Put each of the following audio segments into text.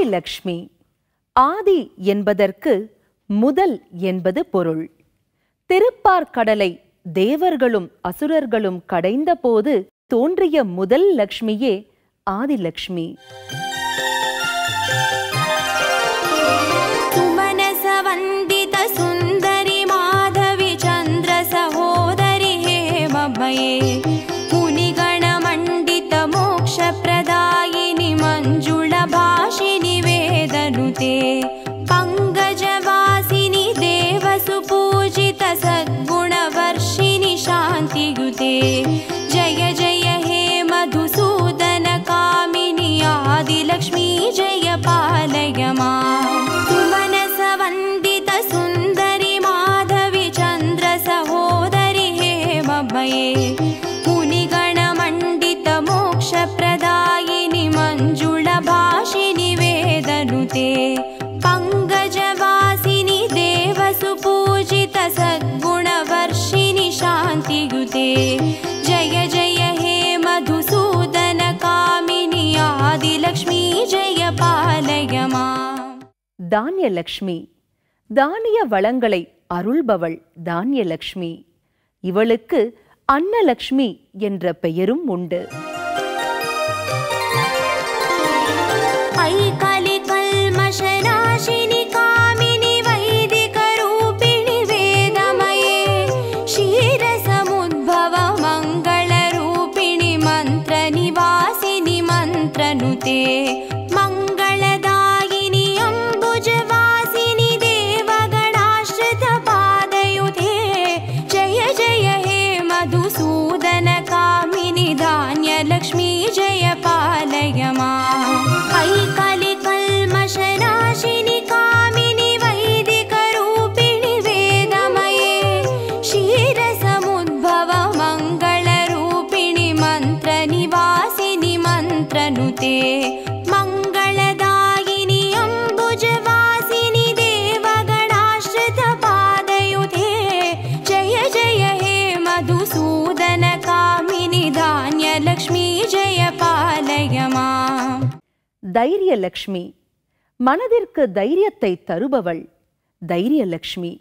ஆதிலக்ஷ்மி. ஆதி என்பதற்கு முதல் என்பது பொருள். திருப்பார்கடலை தேவர்களும் அசுரர்களும் கடைந்த போது தோன்றிய முதல் லக்ஷ்மியே ஆதிலக்ஷ்மி. சுமனசவந்தித சுந்தரி மாதவி சந்திர சகோதரி ஹேமமயே முனிகண மண்டித மோக்ஷ பிரதாயினி மஞ்சுள பாஷினி வேதனுதே பங்கஜவாசினி தேவசுபூஜித சத்குணவர்ஷினி சாந்தியுதே जय जय हे मधुसूदन कामिनी आदिलक्ष्मी जय पालय मां. सुमनसवन्दित सुन्दरि माधवी चन्द्र सहोदरि हेममये मुनिगणमण्डित मोक्षप्रदायिनि मञ्जुळभाषिनि वेदनुते पङ्कजवासिनि देवसुपूजित सद्गुणवर्षिणि शान्तियुते जय जय हे मधुसूदन कामिनी आदिलक्ष्मी जय पालय मां. தானியலக்ஷ்மி. தானிய வளங்களை அருள்பவள் தானியலக்ஷ்மி. இவளுக்கு அன்னலக்ஷ்மி என்ற பெயரும் உண்டு. ஐகலி கல்மஷநாசினி காமினி வைதிக ரூபிணி வேதமயே ஷீரசமுத்பவ மங்கள ரூபிணி மந்திர நிவாசினி மந்திரனுதே மங்களதாயினி அம்புஜவாசினி தேவகணாஸ்ருத பாதயுதே ஜய ஜய ஹே மதுசூதன காமினி தானியலக்ஷ்மி ஜய பாலய மாம். ஐகலி கல்மஷநாசினி காமினி வைதிக ரூபிணி வேதமயே ஷீரசமுத்பவ மங்கள ரூபிணி மந்திர நிவாசினி மந்திரனுதே மங்களதாயினி அம்புஜவாசினி தேவகணாஸ்ருத பாதயுதே ஜய ஜய ஹே மதுசூதன காமினி தானியலக்ஷ்மி ஜய பாலய மாம். தைரியலக்ஷ்மி. மனதிற்கு தைரியத்தை தருபவள் தைரியலக்ஷ்மி.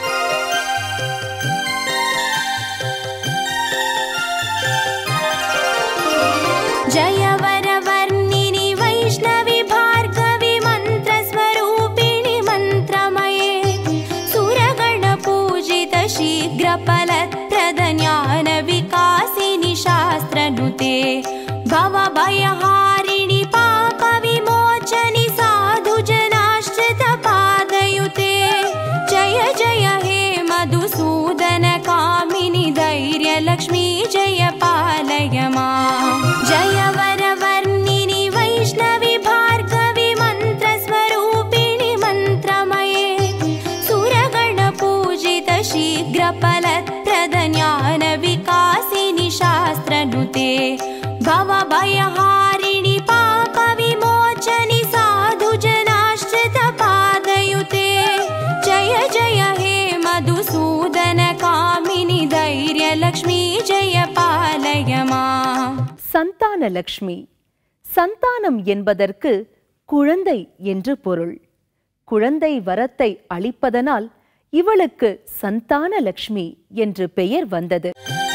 जय वरवर्णिनि वैष्णवी भार्गवी मन्त्रस्वरूपिणि मन्त्रमये सुरगण पूजित शीघ्रफलप्रद ज्ञान विकासिनि शास्त्रनुते भवभयहारिणि पाप विमोचनि साधुजनाश्रित पादयुते जय जय हे मधुसूदन कामिनि धैर्यलक्ष्मी जय पालय मां. जय वरवर्णिनि वैष्णवी भार्गवी मन्त्रस्वरूपिणि मन्त्रमये सुरगण पूजित शीघ्रफलप्रद ज्ञान विकासिनि शास्त्रनुते भवभयहारिणि पाप विमोचनि साधुजनाश्रित पादयुते जय जय हे मधुसूदन कामिनि धैर्यलक्ष्मी जय पालय मां. சந்தானலக்ஷ்மி. சந்தானம் என்பதற்கு குழந்தை என்று பொருள். குழந்தை வரத்தை அளிப்பதனால் இவளுக்கு சந்தானலக்ஷ்மி என்று பெயர் வந்தது.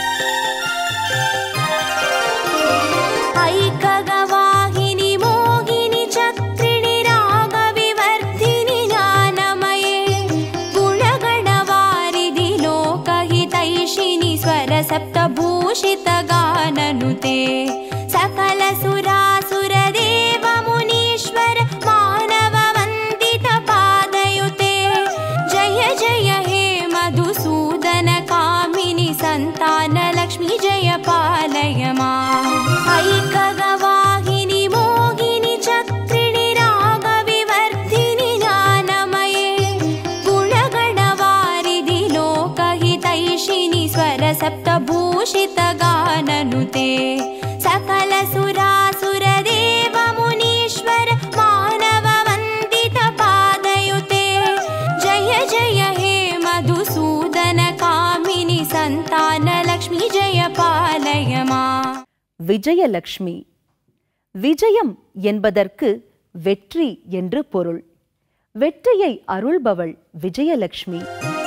ஐககவாகினி மோகினி சக்ரிணி ராகவிவர்த்தினி ஞானமயே குணகணவாரிதி லோகஹிதைஷினி ஸ்வரசப்தபூஷித கானனுதே सकल सुरासुर देव मुनीश्वर मानव वंदित पादयुते जय जय हे मधुसूदन कामिनि संतान लक्ष्मी जय पालय मां. ऐकगवाहिनि मोगिनि चक्रिणि रागविवर्धिनि ज्ञानमये गुणगणवारिधि लोकहितैषिणि स्वरसप्तभूषित गाननुते सकल सुरासुर देव मुनीश्वर मानव वंदित पादयुते जय जय हे मधुसूदन कामिनि संतान लक्ष्मी जय पालय मां. விஜயலக்ஷ்மி. விஜயம் என்பதற்கு வெற்றி என்று பொருள். வெற்றியை அருள்பவள் விஜயலட்சுமி.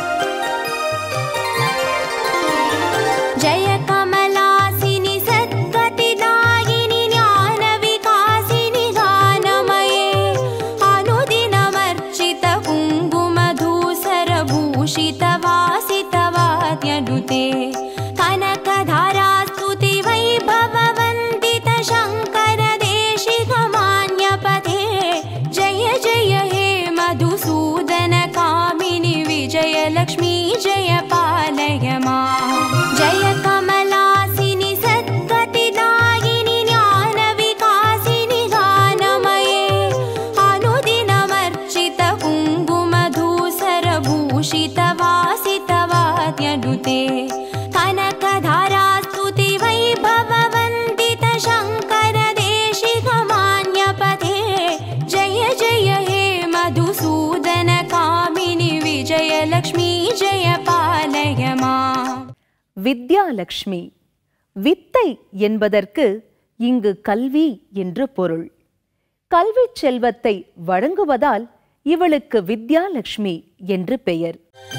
जय कमलासिनि सद्गतिदायिनि ज्ञान विकासिनि गानमये अनुदिनमर्चित कुङ्कुमधूसर भूषित वासित वाद्यनुते कनकधारा स्तुति वैभववन्दित शङ्कर देशिक मान्यपते जय जय हे मधुसूदन कामिनि विजयलक्ष्मी जय पालय माम्. जय कमलासिनि सद्गतिदायिनि ज्ञान विकासिनि गानमये अनुदिनमर्चित कुङ्कुमधूसर भूषित वासित वाद्यनुते कनकधारा स्तुति वैभववन्दित शङ्कर देशिक मान्यपते जय जय हे मधुसूदन कामिनि विजयलक्ष्मी जय पालय माम्. வித்யாலட்சுமி. வித்தை என்பதற்கு இங்கு கல்வி என்று பொருள். கல்வி செல்வத்தை வழங்குவதால் இவளுக்கு வித்யாலட்சுமி என்று பெயர்.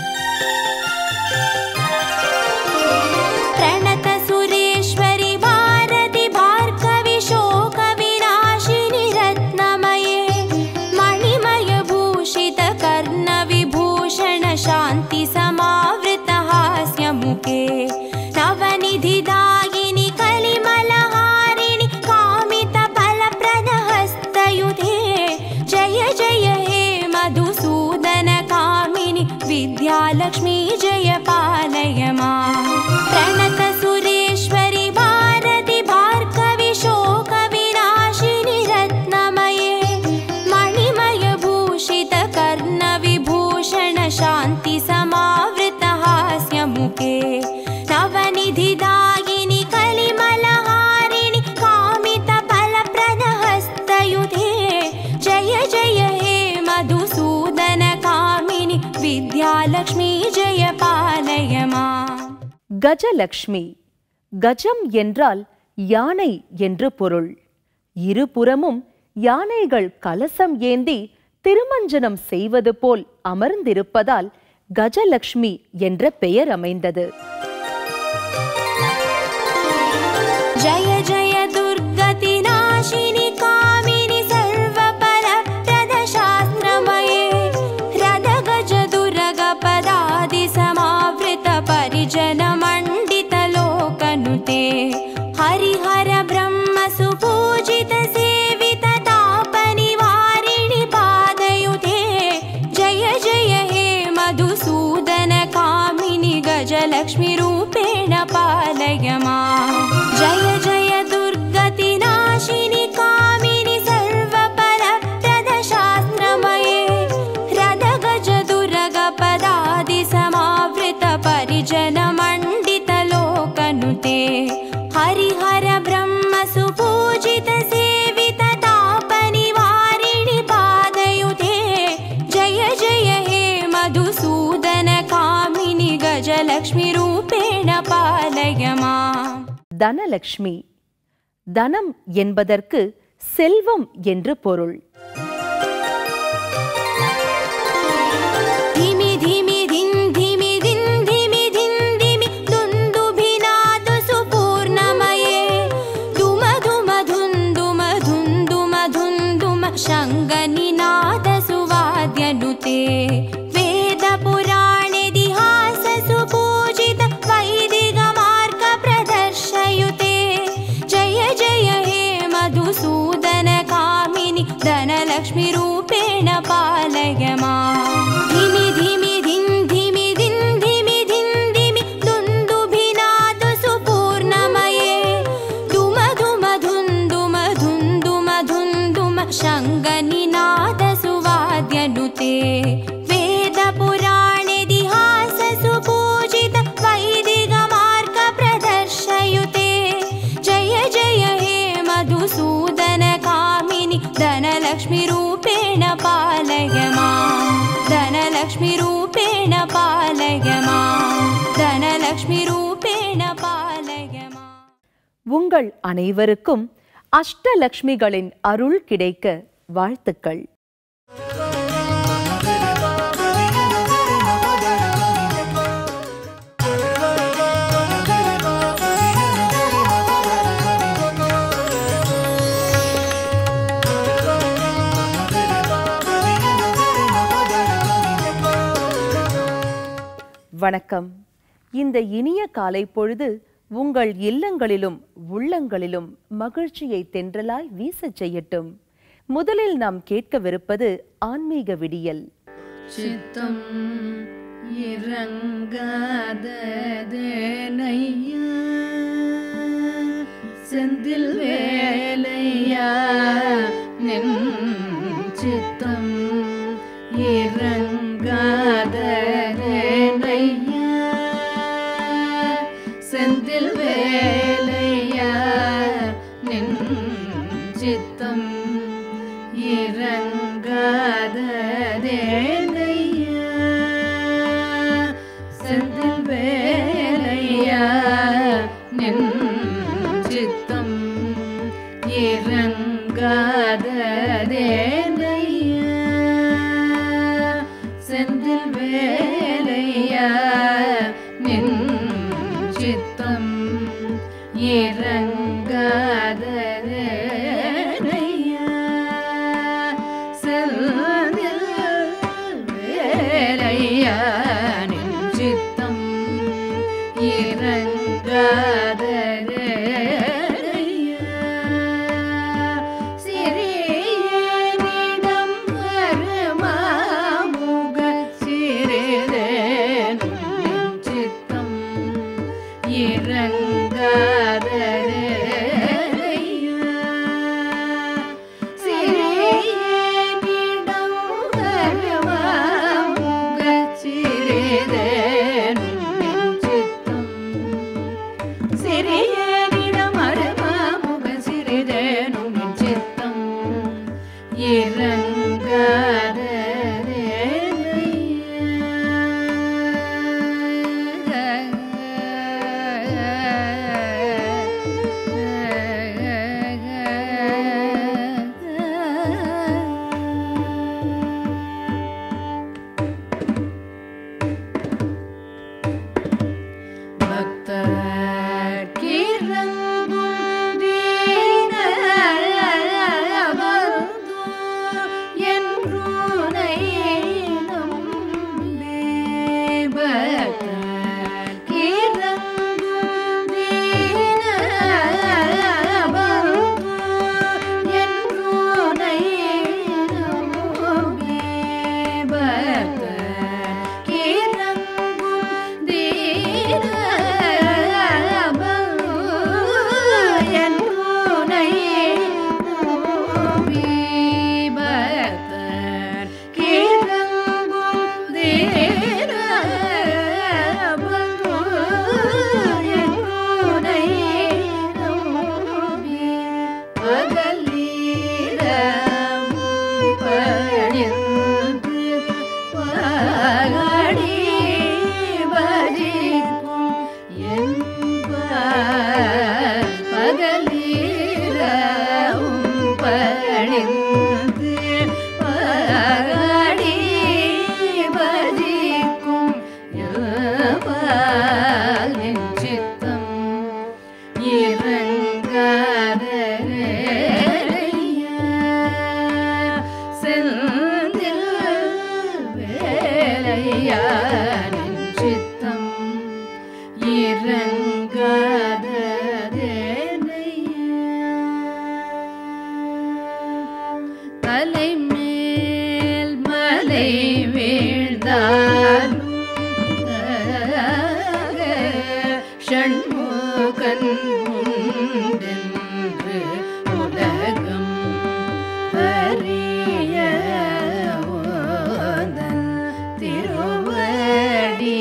प्रणत सुरेश्वरि भारति भार्गवि शोक विनाशिनि रत्नमये मणिमय भूषित कर्ण विभूषण शान्ति समावृत हास्य मुखे नवनिधिदायिनि कलिमलहारिणि कामित फलप्रद हस्तयुधे जय जय हे मधुसूदन कामिनि विद्यालक्ष्मी जय पालय माम्. प्रणत सुरेश्वरि भारति भार्गवि शोक विनाशिनि रत्नमये मणिमय भूषित कर्ण विभूषण शान्ति समावृत हास्य मुखे नवनिधिदायिनि कलिमलहारिणि कामित फलप्रद हस्तयुधे जय जय हे मधुसूदन कामिनि विद्यालक्ष्मी जय पालय माम्. கஜலட்சுமி. கஜம் என்றால் யானை என்று பொருள். இருபுறமும் யானைகள் கலசம் ஏந்தி திருமஞ்சனம் செய்வது போல் அமர்ந்திருப்பதால் கஜலட்சுமி என்ற பெயர் அமைந்தது. जय जय दुर्गति नाशिनि कामिनि सर्वपरप्रद शास्त्रमये रद गज दुर्ग पदादि समावृत परिजन मण्डित लोकनुते हरिहर ब्रह्म सुपूजित सेवित तापनिवारिणि पादयुते जय जय हे मधुसूदन कामिनि गजलक्ष्मी रूपेण पालय माम्. जय जय दुर्गति नाशिनि कामिनि सर्वपरप्रद शास्त्रमये रद गज दुर्ग पदादि समावृत परिजन मण्डित लोकनुते हरिहर ब्रह्म सुपूजित सेवित तापनिवारिणि पादयुते जय जय हे मधुसूदन कामिनि गजलक्ष्मी रूपेण पालय माम्. தனலட்சுமி. தனம் என்பதற்கு செல்வம் என்று பொருள். धिमि धिमि धिन् धिमि धिन् धिमि धिन् धिमि दुन्दुभिनादु सुपूर्णमये दुम दुम धुन् दुम धुन् दुम धुन् दुम शङ्गनिनाद सुवाद्यनुते वेद पुराणेतिहास सुपूजित वैदिक मार्ग प्रदर्शयुते जय जय हे मधुसूदन कामिनि धनलक्ष्मी रूपेण पालय माम्. धिमि धिमि धिन् धिमि धिन् धिमि धिन् धिमि दुन्दुभिनादु सुपूर्णमये दुम दुम धुन् दुम धुन् दुम धुन् दुम शङ्गनिनाद सुवाद्यनुते वेद पुराणेतिहास सुपूजित वैदिक मार्ग प्रदर्शयुते जय जय हे मधुसूदन कामिनि धनलक्ष्मी रूपेण पालय माम्. धनलक्ष्मी रूपेण पालय माम्. धनलक्ष्मी रूपेण पालय माम्. உங்கள் அனைவருக்கும் அஷ்டலக்ஷ்மிகளின் அருள் கிடைக்க வாழ்த்துக்கள். வணக்கம். இந்த இனிய காலை பொழுது உங்கள் இல்லங்களிலும் உள்ளங்களிலும் மகிழ்ச்சியை தென்றலாய் வீசச் செய்யட்டும். முதலில் நாம் கேட்கவிருப்பது ஆன்மீக விடியல். சித்தம் இறங்காததேனையா செந்தில் வேலையா நின் சித்தம் இறங்காததேனையா செந்தில் வேலையா நின் சித்தம் இறங்காததேனையா செந்தில் வேலையா நின் சித்தம் இறங்காததேனையா செந்தில் வேலையா நின் சித்தம் இறங்காததேனையா செந்தில் வேலையா நின் சித்தம் இறங்காததேனையா சிறியனிடம் வருமாமுக சிறிதேனும் நின் சித்தம் இறங்காததேனையா சிறியனிடம் வருமாமுக சிறிதேனும் நின் சித்தம் சிறியனிடம் வருமாமுக சிறிதேனும் நின் சித்தம் பக்தர்க்கிரங்கும் தீனபந்து என்றுனை நம்பி பக்தர்க்கிரங்கும் தீனபந்து என்றுனை நம்பி பக்தர்க்கிரங்கும் தீனபந்து என்றுனை நம்பி பக்தர்க்கிரங்கும் தீனபந்து என்றுனை நம்பி பகலிரவும் பணிந்து பாடி பஜிக்கும் என்பார் பகலிரவும் பணிந்து பாடி பஜிக்கும் என்பார் என் சித்தம் இறங்காததேனையா செந்தில் வேலையா நின் சித்தம் இறங்காததேனையா தலைமேல் மலை வீழ்ந்தாலும் ஷண்முகன் உண்டென்று உலகம் அறிய ஓதன் திருவடி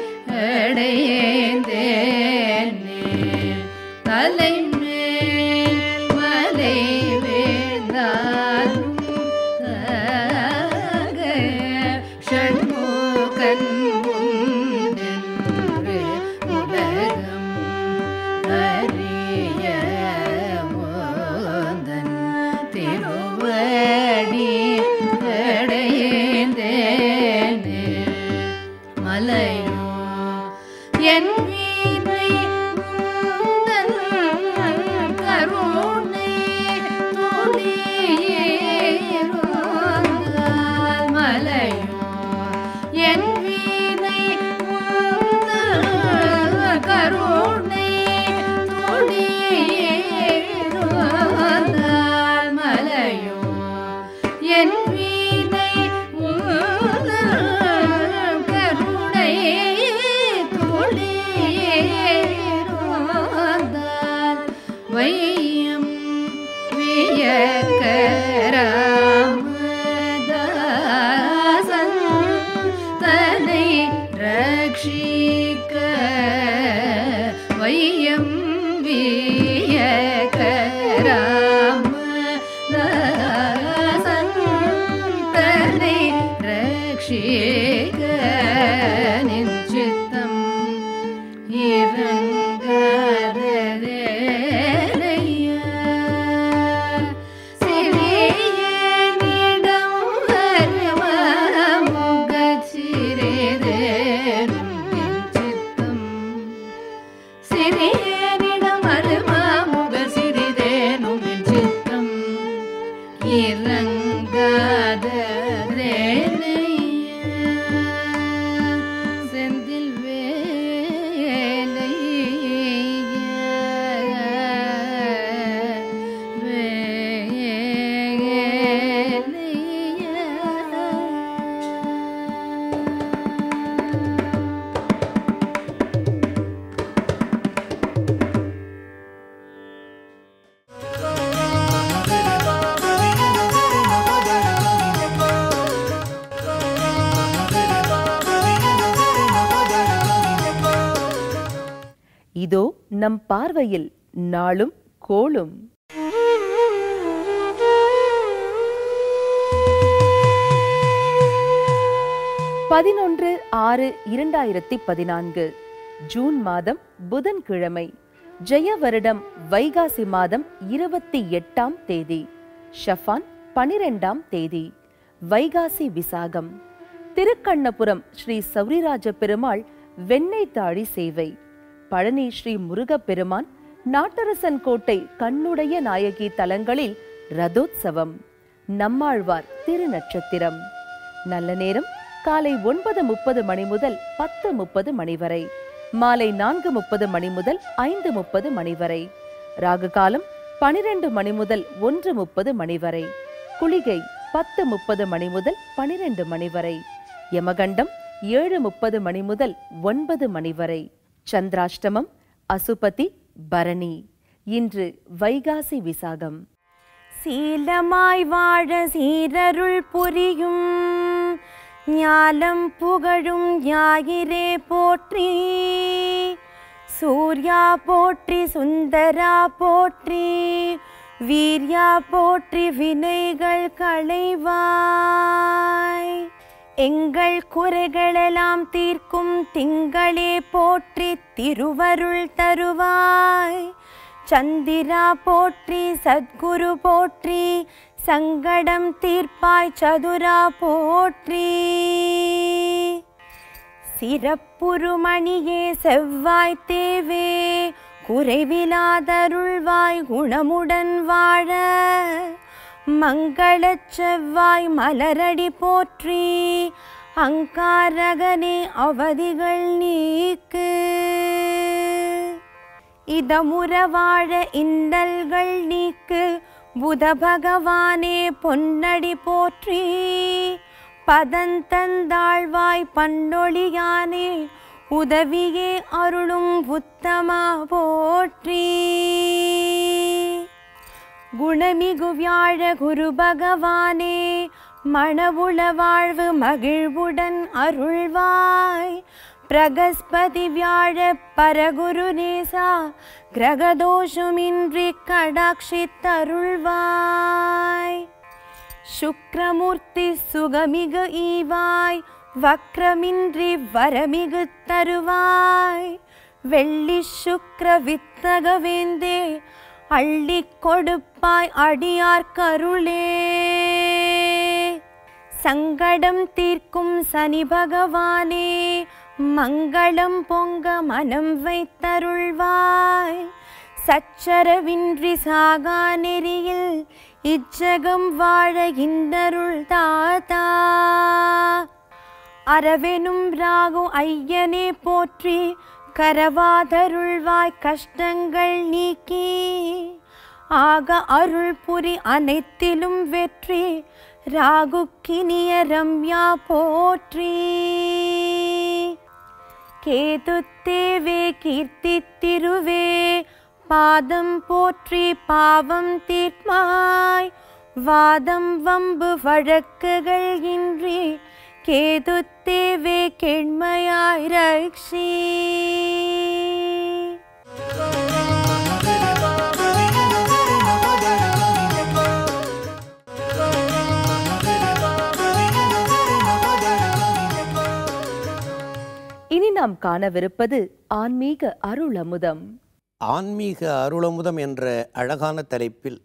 அடையேந்தேனே தலைமேல் மலை வீழ்ந்தாலும் ஷண்முகன் உண்டென்று உலகம் அறிய மலையோ என் வீணை உந்தன் கருணை துளியிருந்தால் மலையோ என் வீணை உந்தன் கருணை துளியிருந்தால் மலையோ என் வீணை உந்தன் கருணை துளியிருந்தால் வையம் வியக்கராமதாசன் தன்னை ரட்சிக்க வையம் வியக்கராமதாசன் தன்னை ரட்சிக்க நின் சித்தம் இறங்காததேனையா சிறியனிடம் வருவமுகச் சிறிதேனும் என் சித்தம் சிறியனிடம் வருவமுகச் சிறிதேனும் என் சித்தம் இறங்காததேனையா செந்தில் இதோ நம் பார்வையில் நாளும் கோளும். பதினொன்று 6/2014 ஜூன் மாதம் புதன்கிழமை, ஜெய வருடம் வைகாசி மாதம் 28ஆம் தேதி, ஷஃபான் 12ஆம் தேதி, வைகாசி விசாகம். திருக்கண்ணபுரம் ஸ்ரீ சௌரிராஜ பெருமாள் வெண்ணெய் தாழி சேவை. பழனி ஸ்ரீ முருகப்பெருமான், நாட்டரசன் கோட்டை கண்ணுடைய நாயகி தலங்களில் ரதோத்சவம். நம்மாழ்வார் திருநட்சத்திரம். நல்ல நேரம் காலை 9:30 மணி முதல் 10:30 மணி வரை, மாலை 4:30 மணி முதல் 5:30 மணி வரை. ராகு காலம் 12 மணி முதல் 1:30 மணி வரை. குளிகை 10:30 மணி முதல் 12 மணி வரை. யமகண்டம் 7:30 மணி முதல் 9 மணி வரை. சந்திராஷ்டமம் அசுபதி பரணி. இன்று வைகாசி விசாகம். சீலமாய் வாழ சீரருள் புரியும் ஞாலம் புகழும் ஞாயிறே போற்றி. சூர்யா போற்றி, சுந்தரா போற்றி, வீர்யா போற்றி, வினைகள் களைவாய். எங்கள் குறைகளெல்லாம் தீர்க்கும் திங்களே போற்றி, திருவருள் தருவாய். சந்திரா போற்றி, சத்குரு போற்றி, சங்கடம் தீர்ப்பாய் சதுரா போற்றி. சிறப்புருமணியே செவ்வாய் தேவே, குறைவிலாதருள்வாய் குணமுடன் வாழ. மங்களச் செவ்வாய் மலரடி போற்றி, அங்காரகனே அவதிகள் நீக்கு. இதமுற வாழ இன்னல்கள் நீக்கு, புத பகவானே பொன்னடி போற்றி. பதந்தந்தாழ்வாய் பண்டொழியானே, உதவியே அருளும் உத்தமா போற்றி. குணமிகு வியாழ குரு பகவானே, மணவுள வாழ்வு மகிழ்வுடன் அருள்வாய். பிரகஸ்பதி வியாழ பரகுரு நேசா, கிரகதோஷமின்றி கடாட்சித்தருள்வாய். சுக்ரமூர்த்தி சுகமிகு ஈவாய், வக்ரமின்றி வரமிகு தருவாய். வெள்ளி சுக்ர வித்தகவேந்தே, அள்ளி கொடுப்பாய் அடியார் கருளே. சங்கடம் தீர்க்கும் சனி பகவானே மங்களம் பொங்க மனம் வைத்தருள்வாய். சச்சரவின்றி சாகா நெறியில் இச்சகம் வாழ இந்தருள் தாத்தா. அரவெனும் ராகு ஐயனே போற்றி கரவாதருள்வாய் கஷ்டங்கள் நீக்கி. ஆக அருள் புரி அனைத்திலும் வெற்றி ராகுக்கினிய ரம்யா போற்றி. கேதுத்தேவே கீர்த்தி திருவே பாதம் போற்றி பாவம் தீர்மாய். வாதம் வம்பு வழக்குகள் இன்றி கேதுத்தேவே கெண்மையாய் ரக்ஷி. இனி நாம் காணவிருப்பது ஆன்மீக அருளமுதம். ஆன்மீக அருளமுதம் என்ற அழகான தலைப்பில்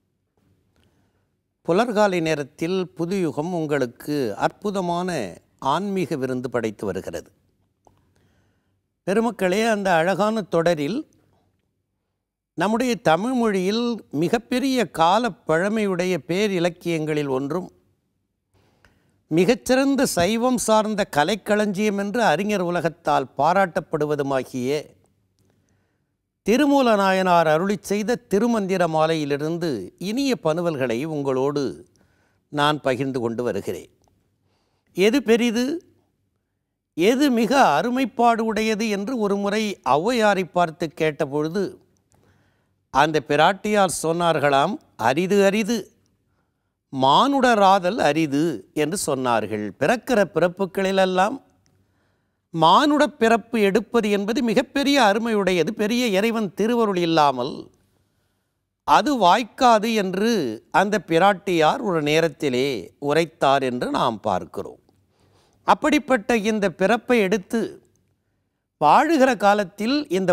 புலர்காலை நேரத்தில் புதுயுகம் உங்களுக்கு அற்புதமான ஆன்மீக விருந்து படைத்து வருகிறது. பெருமக்களே, அந்த அழகான தொடரில் நம்முடைய தமிழ் மொழியில் மிகப்பெரிய கால பழமையுடைய பேரிலக்கியங்களில் ஒன்றும் மிகச்சிறந்த சைவம் சார்ந்த கலைக்களஞ்சியம் என்று அறிஞர் உலகத்தால் பாராட்டப்படுவதுமாகிய திருமூல நாயனார் அருளிச் செய்த திருமந்திர மாலையிலிருந்து இனிய பனுவல்களை உங்களோடு நான் பகிர்ந்து கொண்டு வருகிறேன். எது பெரிது, எது மிக அருமைப்பாடு உடையது என்று ஒரு முறை ஔவையாரை பார்த்து கேட்டபொழுது அந்த பிராட்டியார் சொன்னார்களாம், அரிது அரிது மானுடராதல் அரிது என்று சொன்னார்கள். பிறக்கிற பிறப்புகளிலெல்லாம் மானுட பிறப்பு எடுப்பது என்பது மிகப்பெரிய அருமையுடையது. பெரிய இறைவன் திருவருள் இல்லாமல் அது வாய்க்காது என்று அந்த பிராட்டியார் ஒரு நேரத்திலே உரைத்தார் என்று நாம் பார்க்கிறோம். அப்படிப்பட்ட இந்த பிறப்பை எடுத்து வாழுகிற காலத்தில்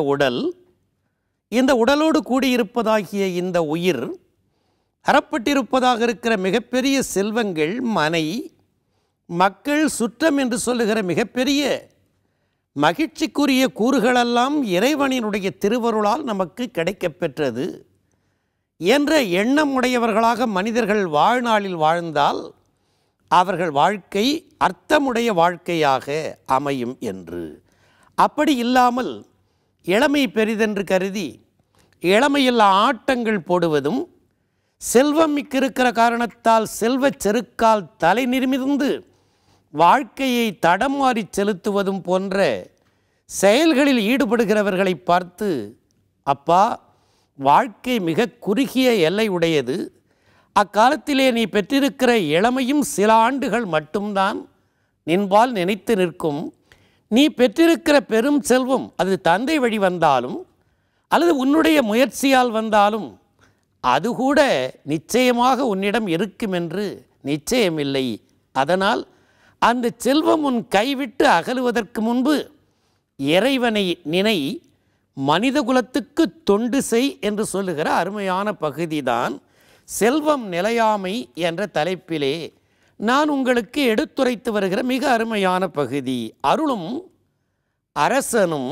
இந்த உடலோடு கூடியிருப்பதாகிய இந்த உயிர் அறப்பட்டிருப்பதாக இருக்கிற மிகப்பெரிய செல்வங்கள், மனை, மக்கள், சுற்றம் என்று சொல்லுகிற மிகப்பெரிய மகிழ்ச்சிக்குரிய கூறுகளெல்லாம் இறைவனினுடைய திருவருளால் நமக்கு கிடைக்கப் பெற்றது என்ற எண்ணம் உடையவர்களாக மனிதர்கள் வாழ்நாளில் வாழ்ந்தால் அவர்கள் வாழ்க்கை அர்த்தமுடைய வாழ்க்கையாக அமையும் என்று. அப்படி இல்லாமல் இளமை பெரிதென்று கருதி இளமையில் ஆட்டங்கள் போடுவதும், செல்வம் மிக்கிருக்கிற காரணத்தால் செல்வச் செருக்கால் தலை நிமிர்ந்து வாழ்க்கையை தடம் மாறி செலுத்துவதும் போன்ற செயல்களில் ஈடுபடுகிறவர்களை பார்த்து, அப்பா, வாழ்க்கை மிக குறுகிய எல்லை உடையது. அக்காலத்திலே நீ பெற்றிருக்கிற இளமையும் சில ஆண்டுகள் மட்டும்தான் நின்பால் நினைத்து நிற்கும். நீ பெற்றிருக்கிற பெரும் செல்வம் அது தந்தை வழி வந்தாலும் அல்லது உன்னுடைய முயற்சியால் வந்தாலும் அது கூட நிச்சயமாக உன்னிடம் இருக்கும் என்று நிச்சயமில்லை. அதனால் அந்த செல்வம் உன் கைவிட்டு அகலுவதற்கு முன்பு இறைவனை நினை, மனித குலத்துக்கு தொண்டு செய் என்று சொல்லுகிற அருமையான பகுதிதான் செல்வம் நிலையாமை என்ற தலைப்பிலே நான் உங்களுக்கு எடுத்துரைத்து வருகிற மிக அருமையான பகுதி. அருளும் அரசனும்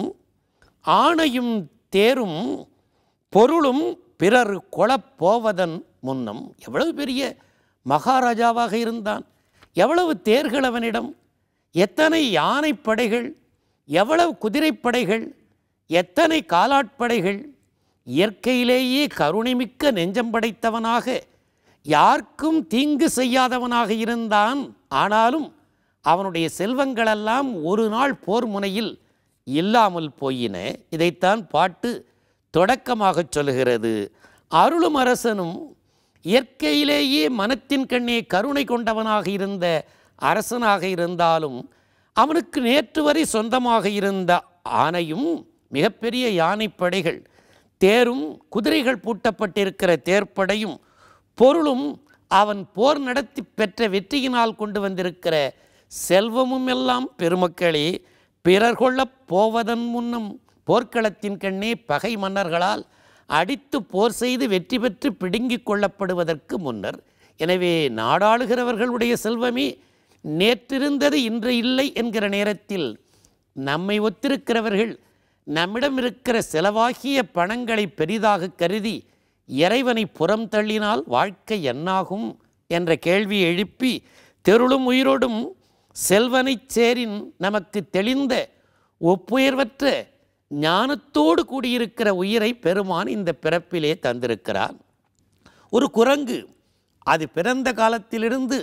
ஆணையும் தேரும் பொருளும் பிறர் கொளப்போவதன் முன்னம். எவ்வளவு பெரிய மகாராஜாவாக இருந்தான், எவ்வளவு தேர்கள் அவனிடம், எத்தனை யானைப்படைகள், எவ்வளவு குதிரைப்படைகள், எத்தனை காலாட்படைகள். இயற்கையிலேயே கருணைமிக்க நெஞ்சம் படைத்தவனாக, யாருக்கும் தீங்கு செய்யாதவனாக இருந்தான். ஆனாலும் அவனுடைய செல்வங்களெல்லாம் ஒரு நாள் போர் முனையில் இல்லாமல் போயின. இதைத்தான் பாட்டு தொடக்கமாக சொல்லுகிறது. அருளும் அரசனும் இயற்கையிலேயே மனத்தின் கண்ணே கருணை கொண்டவனாக இருந்த அரசனாக இருந்தாலும் அவனுக்கு நேற்று வரை சொந்தமாக இருந்த ஆணையும் மிகப்பெரிய யானைப்படைகள், தேரும் குதிரைகள் பூட்டப்பட்டிருக்கிற தேர்ப்படையும், பொருளும் அவன் போர் நடத்தி பெற்ற வெற்றியினால் கொண்டு வந்திருக்கிற செல்வமும் எல்லாம் பெருமக்களே பிறர் கொள்ளப் போவதன் முன்னம், போர்க்களத்தின் கண்ணே பகை மன்னர்களால் அடித்து போர் செய்து வெற்றி பெற்று பிடுங்கிக் கொள்ளப்படுவதற்கு முன்னர் எனவே நாடாளுகிறவர்களுடைய செல்வமே நேற்றிருந்தது இன்று இல்லை என்கிற நேரத்தில் நம்மை ஒத்திருக்கிறவர்கள் நம்மிடம் இருக்கிற செலவாகிய பணங்களை பெரிதாக கருதி இறைவனை புறம் தள்ளினால் வாழ்க்கை என்னாகும் என்ற கேள்வியை எழுப்பி தெருளும் உயிரோடும் செல்வனைச் சேரின் நமக்கு தெளிந்த ஒப்புயர்வற்ற ஞானத்தோடு கூடியிருக்கிற உயிரை பெருமான் இந்த பிறப்பிலே தந்திருக்கிறார். ஒரு குரங்கு அது பிறந்த காலத்திலிருந்து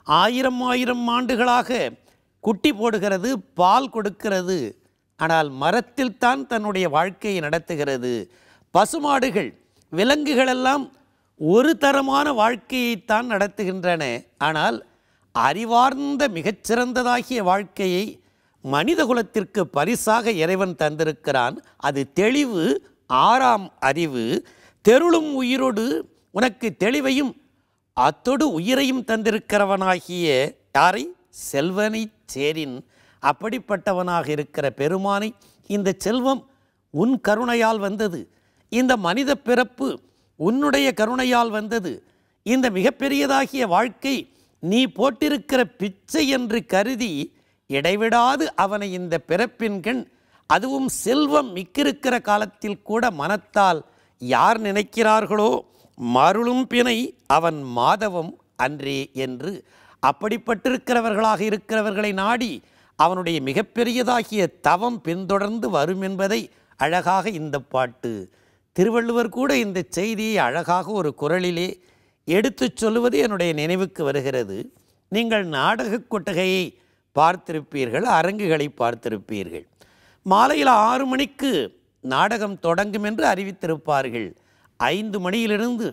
1000 ஆண்டுகளாக குட்டி போடுகிறது, பால் கொடுக்கிறது. ஆனால் மரத்தில் தான் தன்னுடைய வாழ்க்கையை நடத்துகிறது. பசுமாடுகள் விலங்குகளெல்லாம் ஒரு தரமான வாழ்க்கையைத்தான் நடத்துகின்றன. ஆனால் அறிவார்ந்த மிகச்சிறந்ததாகிய வாழ்க்கையை மனித குலத்திற்கு பரிசாக இறைவன் தந்திருக்கிறான். அது தெளிவு, 6ஆம் அறிவு. தெருளும் உயிரோடு உனக்கு தெளிவையும் அத்தோடு உயிரையும் தந்திருக்கிறவனாகிய யாரை? செல்வனை சேரின். அப்படிப்பட்டவனாக இருக்கிற பெருமானை இந்த செல்வம் உன் கருணையால் வந்தது, இந்த மனித பிறப்பு உன்னுடைய கருணையால் வந்தது, இந்த மிகப்பெரியதாகிய வாழ்க்கை நீ போட்டிருக்கிற பிச்சை என்று கருதி இடைவிடாது அவனை இந்த பிறப்பின் கண், அதுவும் செல்வம் மிக்கிருக்கிற காலத்தில் கூட மனத்தால் யார் நினைக்கிறார்களோ மருளும் பிணை அவன் மாதவம் அன்றே என்று அப்படிப்பட்டிருக்கிறவர்களாக இருக்கிறவர்களை நாடி அவனுடைய மிகப்பெரியதாகிய தவம் பின்தொடர்ந்து வரும் என்பதை அழகாக இந்த பாட்டு. திருவள்ளுவர் கூட இந்த செய்தியை அழகாக ஒரு குறளிலே எடுத்துச் சொல்லுவது என்னுடைய நினைவுக்கு வருகிறது. நீங்கள் நாடக கொட்டகையை பார்த்திருப்பீர்கள், அரங்குகளை பார்த்திருப்பீர்கள். மாலையில் 6 மணிக்கு நாடகம் தொடங்கும் என்று அறிவித்திருப்பார்கள். 5 மணியிலிருந்து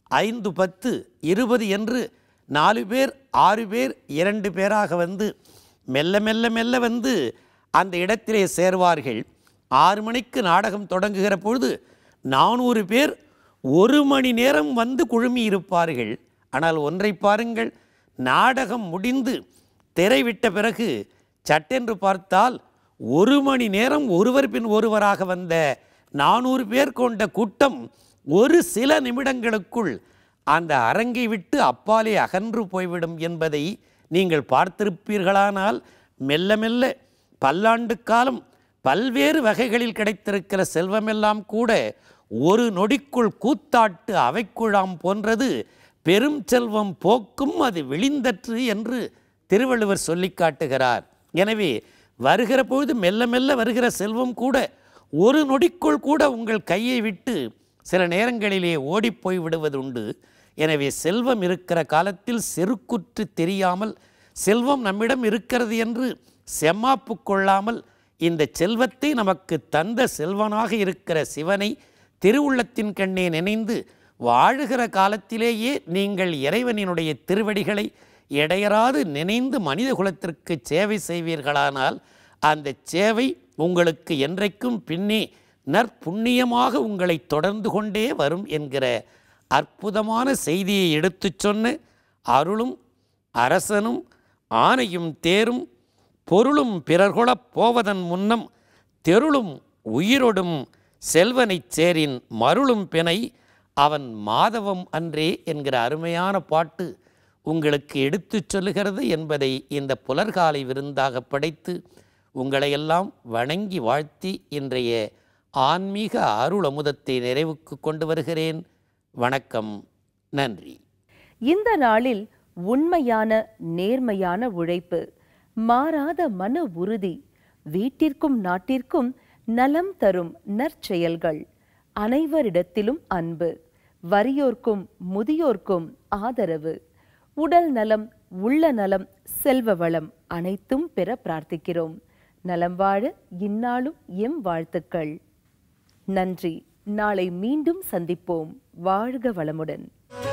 5:10, 20 என்று 4 பேர் 6 பேர் 2 பேராக வந்து மெல்ல மெல்ல மெல்ல வந்து அந்த இடத்திலே சேர்வார்கள். 6 மணிக்கு நாடகம் தொடங்குகிற பொழுது 400 பேர் 1 மணி நேரம் வந்து குழுமி இருப்பார்கள். ஆனால் ஒன்றை பாருங்கள், நாடகம் முடிந்து திரை விட்ட பிறகு சட்டென்று பார்த்தால் 1 மணி நேரம் ஒருவர் பின் ஒருவராக வந்த 400 பேர் கொண்ட கூட்டம் ஒரு சில நிமிடங்களுக்குள் அந்த அரங்கை விட்டு அப்பாலே அகன்று போய்விடும் என்பதை நீங்கள் பார்த்திருப்பீர்களானால், மெல்ல மெல்ல பல்லாண்டு காலம் பல்வேறு வகைகளில் கிடைத்திருக்கிற செல்வமெல்லாம் கூட ஒரு நொடிக்குள் கூத்தாட்டு அவைக்குழாம் போன்றது, பெரும் செல்வம் போக்கும் அது விழிந்தற்று என்று திருவள்ளுவர் சொல்லி காட்டுகிறார். எனவே வருகிற பொழுது மெல்ல மெல்ல வருகிற செல்வம் கூட ஒரு நொடிக்குள் கூட உங்கள் கையை விட்டு சில நேரங்களிலே ஓடிப்போய் விடுவதுண்டு. எனவே செல்வம் இருக்கிற காலத்தில் செருக்குற்று தெரியாமல், செல்வம் நம்மிடம் இருக்கிறது என்று செம்மாப்பு கொள்ளாமல், இந்த செல்வத்தை நமக்கு தந்த செல்வனாக இருக்கிற சிவனை திருவுள்ளத்தின் கண்ணே நினைந்து வாழுகிற காலத்திலேயே நீங்கள் இறைவனினுடைய திருவடிகளை இடையறாது நினைந்து மனித குலத்திற்கு சேவை செய்வீர்களானால், அந்த சேவை உங்களுக்கு என்றைக்கும் பின்னே நற்புண்ணியமாக உங்களை தொடர்ந்து கொண்டே வரும் என்கிற அற்புதமான செய்தியை எடுத்துச் சொன்ன அருளும் அரசனும் ஆனையும் தேரும் பொருளும் பிறர்கொளப் போவதன் முன்னம் தெருளும் உயிரொடும் செல்வனைச் சேரின் மருளும் பிணை அவன் மாதவம் அன்றே என்கிற அருமையான பாட்டு உங்களுக்கு எடுத்துச் சொல்லுகிறது என்பதை இந்த புலர்காலை விருந்தாக படைத்து உங்களையெல்லாம் வணங்கி வாழ்த்தி இன்றைய ஆன்மீக அருளமுதத்தை நிறைவுக்கு கொண்டு வருகிறேன். வணக்கம், நன்றி. இந்த நாளில் உண்மையான நேர்மையான உழைப்பு, மாறாத மன உறுதி, வீட்டிற்கும் நாட்டிற்கும் நலம் தரும் நற்செயல்கள், அனைவரிடத்திலும் அன்பு, வறியோர்க்கும் முதியோர்க்கும் ஆதரவு, உடல் நலம், உள்ள நலம், செல்வ வளம் அனைத்தும் பெற பிரார்த்திக்கிறோம். நலம் வாழ இந்நாளும் எம் வாழ்த்துக்கள். நன்றி. நாளை மீண்டும் சந்திப்போம். வாழ்க வளமுடன்.